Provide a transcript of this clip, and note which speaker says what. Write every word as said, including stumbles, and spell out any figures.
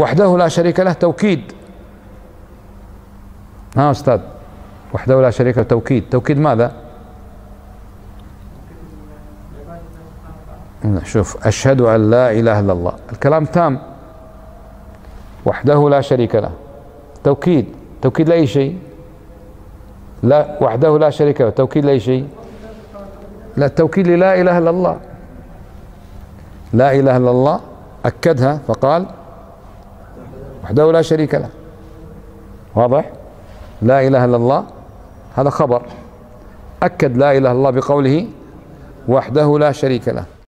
Speaker 1: وحده لا شريك له توكيد. ها أستاذ، وحده لا شريك له توكيد، توكيد ماذا؟ شوف، أشهد أن لا إله إلا الله، الكلام تام. وحده لا شريك له توكيد، توكيد لأي شيء؟ لا، وحده لا شريك له توكيد لأي شيء؟ لا، التوكيد للا إله إلا الله. لا إله إلا الله أكدها فقال وحده لا شريك له. واضح؟ لا إله إلا الله هذا خبر، أكد لا إله إلا الله بقوله وحده لا شريك له.